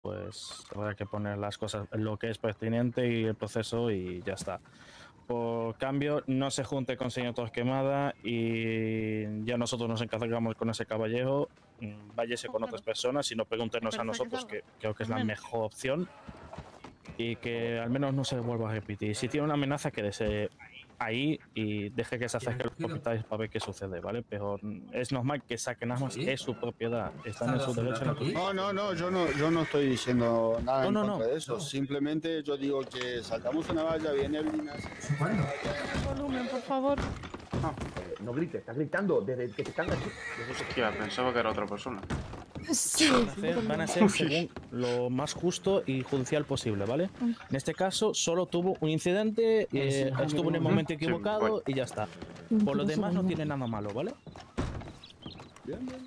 pues habrá que poner las cosas en lo que es pertinente y el proceso y ya está. Por cambio, no se junte con señor Torquemada y ya nosotros nos encargamos con ese caballero. Váyase con otras personas y no pregúntenos a nosotros, que creo que es la mejor opción. Y que al menos no se vuelva a repetir. Si tiene una amenaza, quédese ahí y deje que se acerque a los propietarios para ver qué sucede, ¿vale? Pero es normal que saquen armas, ¿Sí? es su propiedad, están en ¿Estás su hace un derecho rato aquí? natural. No, yo no estoy diciendo nada en No, contra no. de eso. No. Simplemente yo digo que saltamos una valla, viene Evelina. ¿Cuándo? Volumen, por favor. No grites, estás gritando desde que te están aquí. Hostia, pensaba que era otra persona. Sí. Van a ser según lo más justo y judicial posible, ¿vale? En este caso, solo tuvo un incidente, estuvo en el momento equivocado y ya está. Por lo demás, no tiene nada malo, ¿vale? Bien, bien.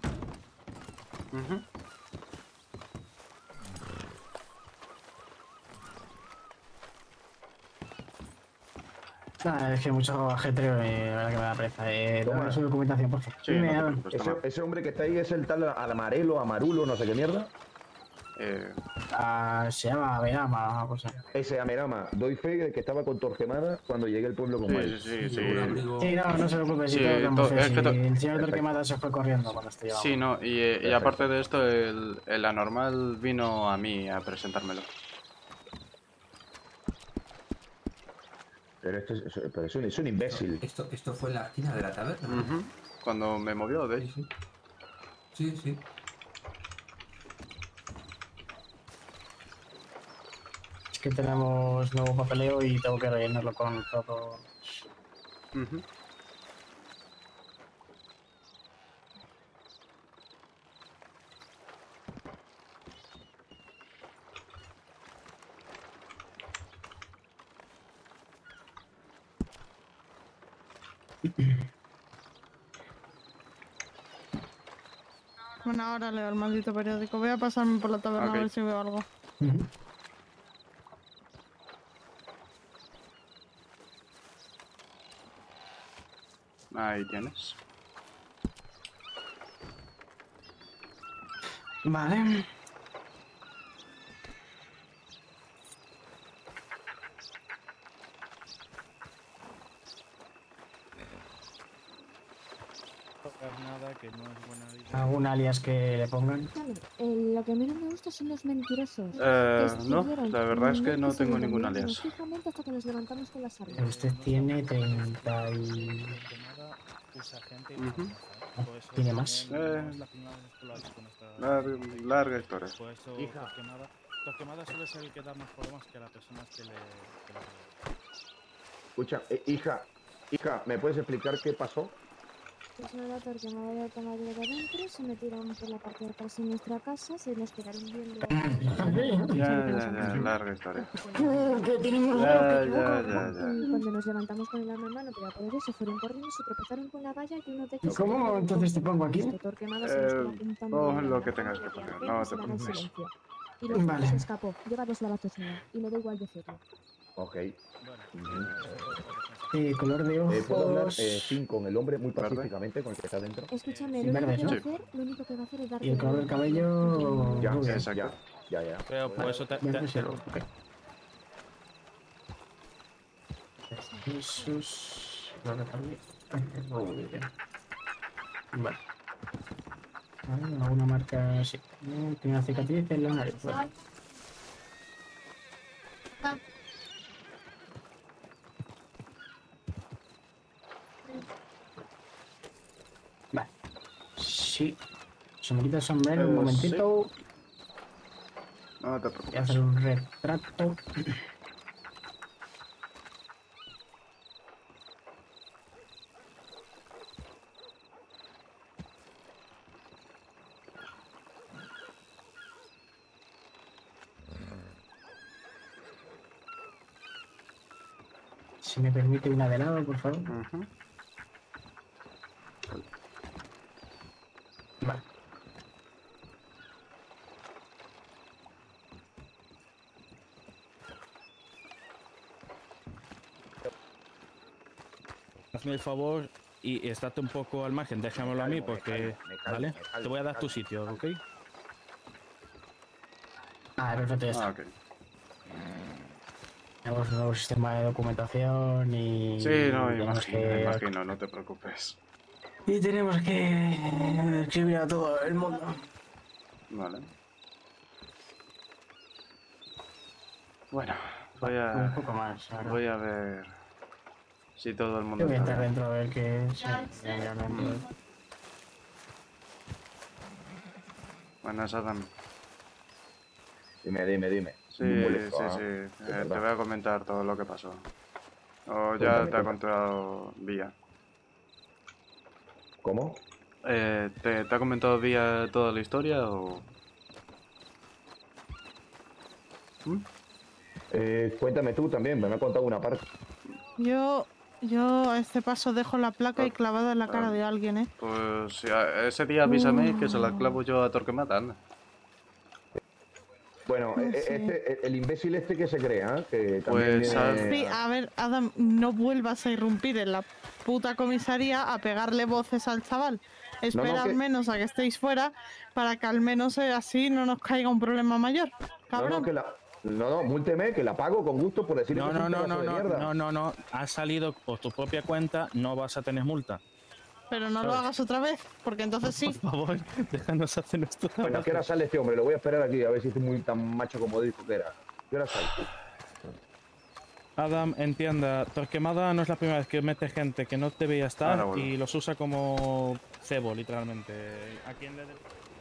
Nada, es que mucho ajetreo y la verdad que me da pereza. Dame su documentación, por favor. Sí, Dime, no te Adam. preocupes, Ese hombre que está ahí es el tal Amarelo, Amarulo, no sé qué mierda. Se llama Verama, una cosa. Ese Amerama, doy fe de que estaba con Torquemada cuando llegué al pueblo con él. Sí. Sí, no se preocupe, Sí, sí, es que el señor Torquemada se fue corriendo cuando estoy llegando. Sí, no, y aparte de esto, el anormal vino a mí a presentármelo. Pero es un imbécil. Esto fue en la esquina de la taberna. Cuando me movió, de hecho. Sí. Es que tenemos nuevo papeleo y tengo que rellenarlo con todo. Bueno, ahora leo el maldito periódico. Voy a pasarme por la taberna a ver si veo algo. Ahí tienes. Vale. Nada, que no es buena idea. ¿Algún alias que le pongan? Lo que menos me gusta son los mentirosos. No, la verdad es que no tengo ningún alias. Fijamente hasta que nos levantamos con las armas. Usted tiene 30 y... ¿Tiene más? Larga historia. Hija. Torquemada suele ser el que da más problemas que las personas que le... Escucha, hija, ¿me puedes explicar qué pasó? Pues nada, Torquemada y el caballero de adentro se metieron por la parte de atrás en nuestra casa, se nos quedaron viendo... Ya, larga historia. Y cuando nos levantamos con el arma en mano para poder se fueron corriendo, se tropezaron con la valla y uno de ellos... ¿Cómo? Entonces te pongo aquí. Torquemada se nos quedó apuntando... Pon lo que tengas que poner, no te preocupes. Y luego se escapó, lleva 2 lavazos ya, y me da igual decirlo. Ok. Color de ¿Puedo hablar ojos... sin con el hombre muy pacíficamente, con el que está dentro? Escúchame, Sí, verdes, ¿no? lo único que va a hacer es darte... Y el color del cabello... Ya, rubio. exacto. Ya. Pero por eso te... Jesús... Vale. ¿Alguna marca? Sí. Tiene una cicatriz en la nariz. Vale. Vale. Sí. Se me quita el sombrero un momentito. Sí. No te Voy a preocupes. hacer un retrato. Si me permite una de lado, por favor. Vale. Hazme el favor y estate un poco al margen, déjamelo a mí porque... ¿Vale? Te voy a dar tu sitio, ¿ok? Vale, perfecto, ya está. Ah, ok. Tenemos un nuevo sistema de documentación y... Sí, no, tenemos imagino, no te preocupes. Y tenemos que escribir a todo el mundo. Vale. Bueno, Un poco más, ahora. voy a ver si todo el mundo Yo voy a está entrar bien. dentro a ver qué... Sí, voy a mirar dentro. Buenas, Adam. Dime. Sí, Muy molesto, sí. De Te verdad. voy a comentar todo lo que pasó. O ya Cuéntame, te ha cuéntame. contado Vía. ¿Cómo? ¿Te ha comentado Vía toda la historia o...? ¿Mm? Cuéntame tú también, me ha contado una parte. Yo a este paso dejo la placa y clavada en la cara de alguien, ¿eh? Pues sí, ese día avísame que se la clavo yo a Torquemada, anda. Bueno, No sé. el imbécil este que se crea, que también Pues, viene... Sí, a ver, Adam, no vuelvas a irrumpir en la puta comisaría a pegarle voces al chaval. Espera No, que- al menos a que estéis fuera para que al menos así no nos caiga un problema mayor. Cabrón. múlteme, que la pago con gusto por decirle que es un pedazo de mierda. No. Has salido por tu propia cuenta, no vas a tener multa. Pero no lo hagas otra vez, porque entonces sí. Por favor, déjanos hacer nuestro Bueno, ¿a trabajo. qué hora sale este hombre? Lo voy a esperar aquí, a ver si es muy tan macho como dijo que era. ¿Qué hora sale? Adam, entienda, Torquemada no es la primera vez que mete gente que no debería estar Ahora vuelvo. y los usa como cebo, literalmente. ¿A quién le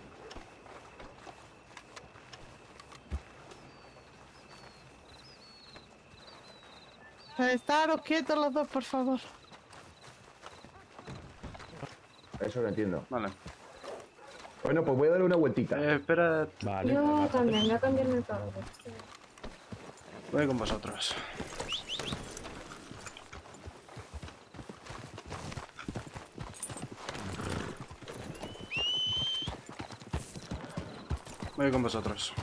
Estaros quietos los dos, por favor. Eso lo entiendo. Vale. Bueno, pues voy a darle una vueltita. Espera, Vale. Yo también, voy a cambiarme el cabello. voy con vosotros. Voy con vosotros.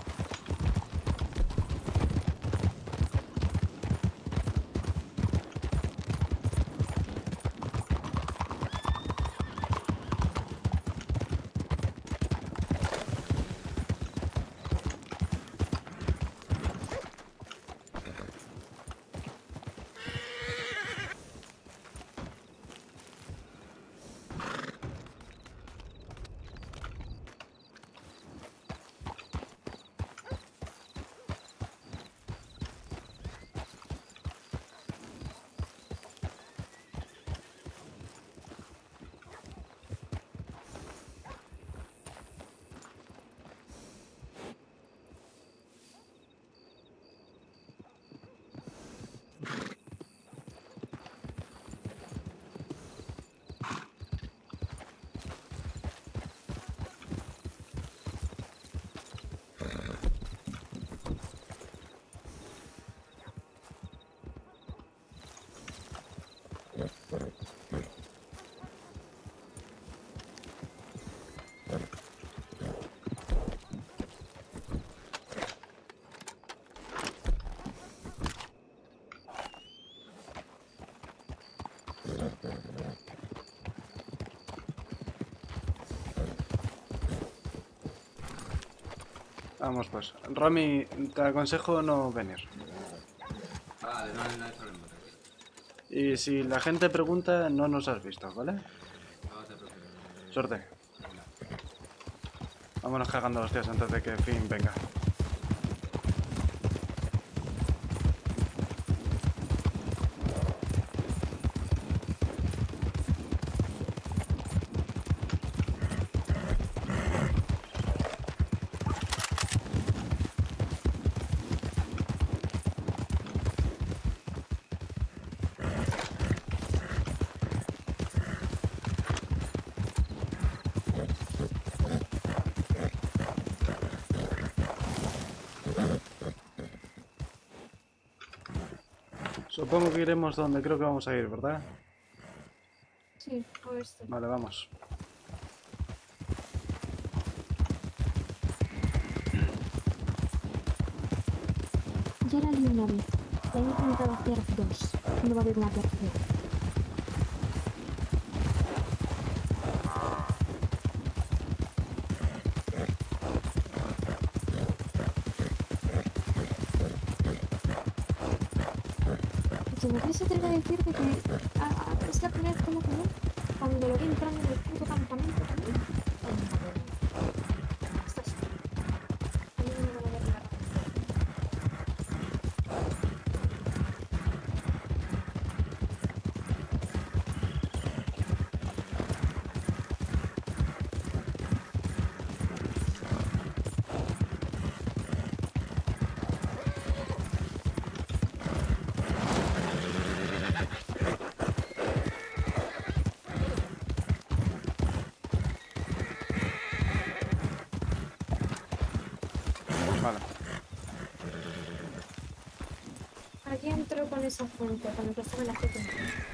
Vamos pues. Rami, te aconsejo no venir. Vale, no hay problema. Y si la gente pregunta, no nos has visto, ¿vale? No te preocupes. Suerte. Vámonos cagando los días antes de que Finn venga. Supongo que iremos donde creo que vamos a ir, ¿verdad? Sí, oeste. Vale, vamos. Ya la lié una vez. La he intentado hacer dos. No va a haber una tercera. que me quieres atrever a decir de que es la primera vez que lo veo cuando lo vi entrando en el puto campamento también. Estás. A mí no me van a ver nada. Vale. Aquí entro con esa fuente, con el que estaba en la foto.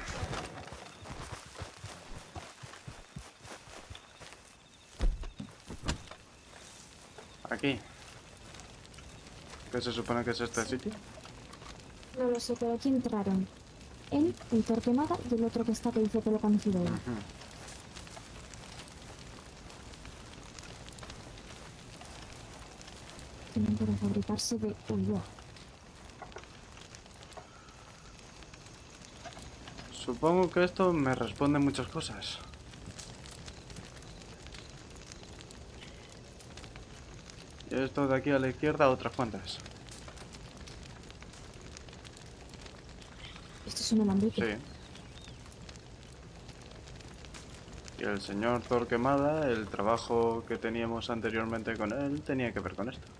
Aquí. ¿Qué se supone que es este sitio? No lo sé, pero aquí entraron. Él, el Torquemada y el otro que está que dice que lo conocido él. Ujú. Tienen para fabricarse de huevo. Supongo que esto me responde muchas cosas. Y esto de aquí a la izquierda, otras cuantas. Esto es un alambique. Sí. Y el señor Torquemada, el trabajo que teníamos anteriormente con él, tenía que ver con esto.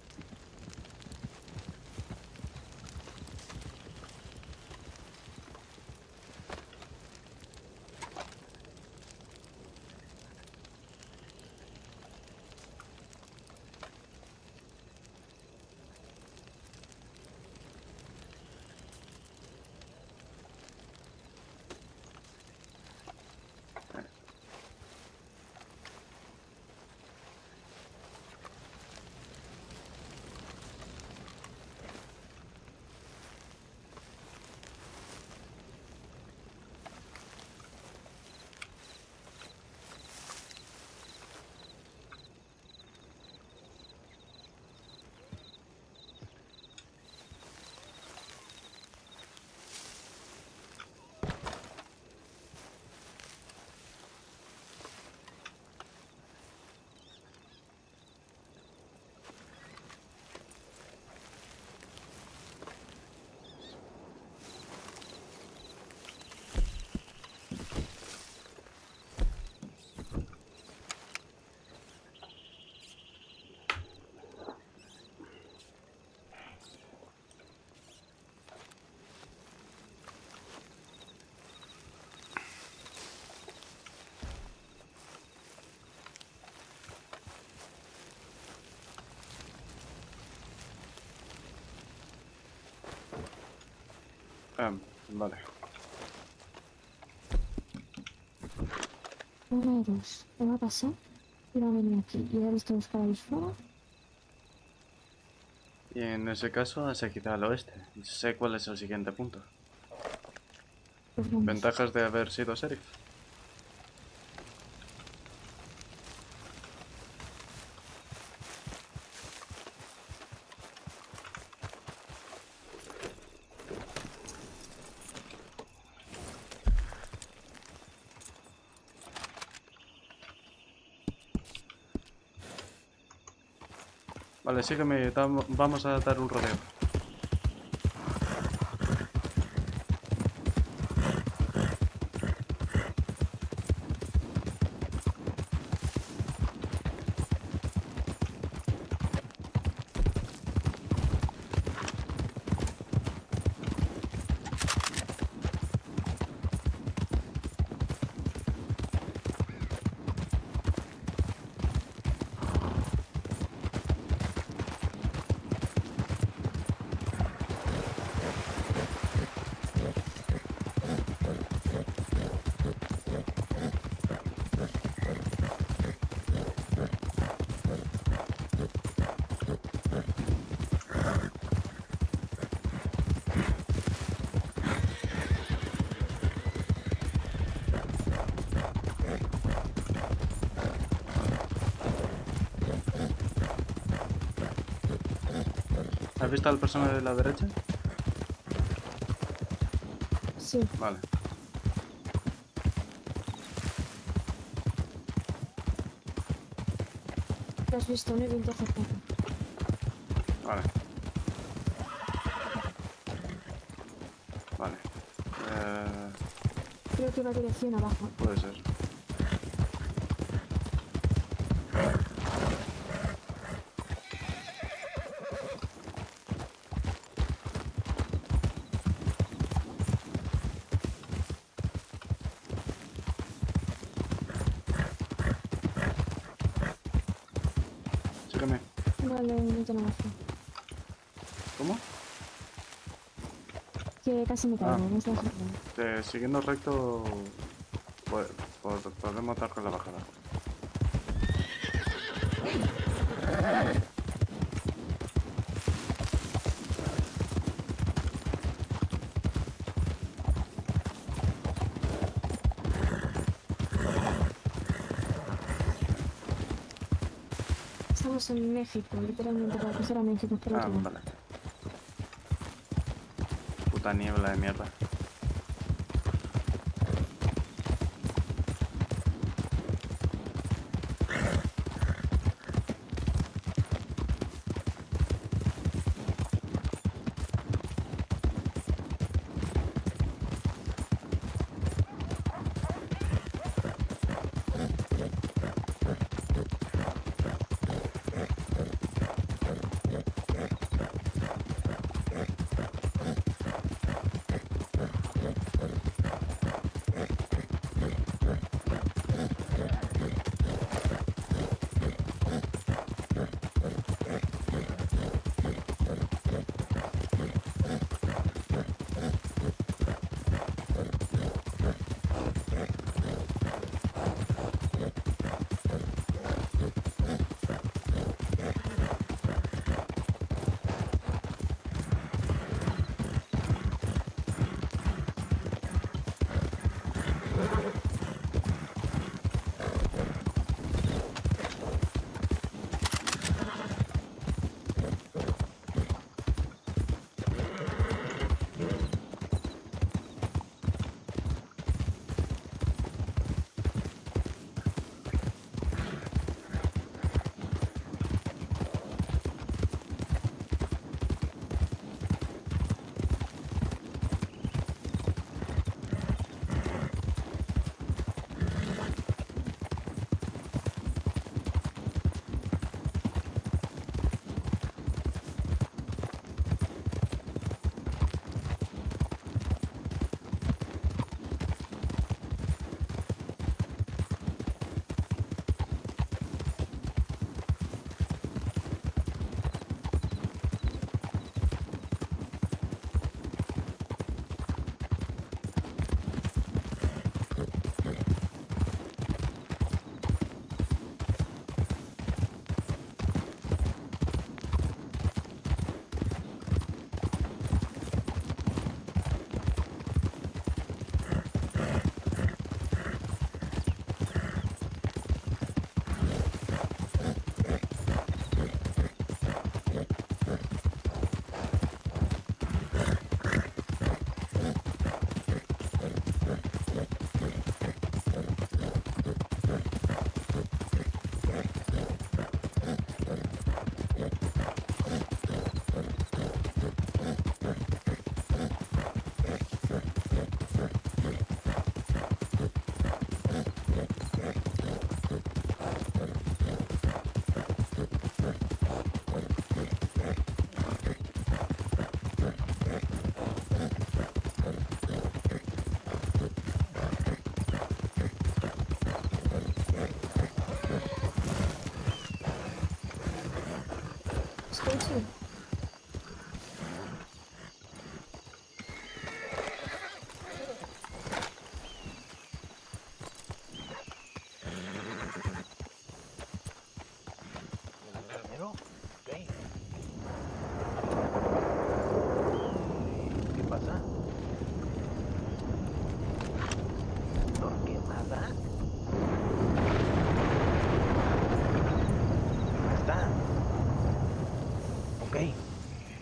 Vale. Una de dos. ¿Qué va a pasar? Y va a venir aquí y ha visto buscar el fuego. Y en ese caso, se quita al oeste. Sé cuál es el siguiente punto. Pues vamos. Ventajas de haber sido sheriff. Vale, sígueme, vamos a dar un rodeo. ¿Has visto al personaje de la derecha? Sí. Vale. Lo has visto, no hay viento cercano. Vale. Vale. Creo que va dirección abajo. Puede ser. Sígueme. Vale, no tengo más. ¿Cómo? Que casi me caigo, no estás Siguiendo recto, podemos dar con la bajada. Estamos en México, literalmente para cruzar a México por Ah, otro lado. vale. Puta niebla de mierda.